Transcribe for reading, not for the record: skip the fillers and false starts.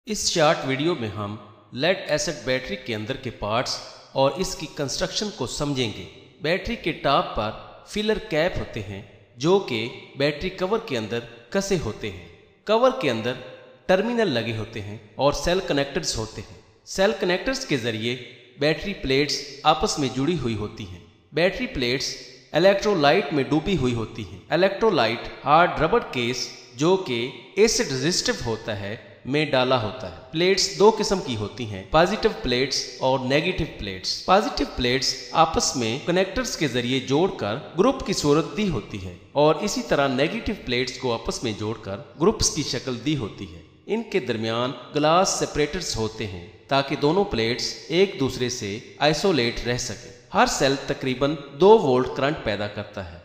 इस short video में हम लेड एसिड बैटरी के अंदर के पार्ट्स और इसकी कंस्ट्रक्शन को समझेंगे। बैटरी के टॉप पर फिलर कैप होते हैं जो कि बैटरी कवर के अंदर कसे होते हैं। कवर के अंदर टर्मिनल लगे होते हैं और सेल कनेक्टर्स होते हैं। सेल कनेक्टर्स के जरिए बैटरी प्लेट्स आपस में जुड़ी हुई होती हैं। बैटरी प्लेट्स इलेक्ट्रोलाइट में डूबी हुई होती हैं। इलेक्ट्रोलाइट हार्ड रबर केस जो कि एसिड रेजिस्टिव होता है में डाला होता है। प्लेट्स दो किस्म की होती हैं, पॉजिटिव प्लेट्स और नेगेटिव प्लेट्स। पॉजिटिव प्लेट्स आपस में कनेक्टर्स के जरिए जोड़कर ग्रुप की सूरत दी होती है और इसी तरह नेगेटिव प्लेट्स को आपस में जोड़कर ग्रुप्स की शक्ल दी होती है। इनके दरमियान ग्लास सेपरेटर्स होते हैं ताकि दोनों प्लेट्स एक दूसरे से आइसोलेट रह सके। हर सेल तकरीबन 2 वोल्ट करंट पैदा करता है।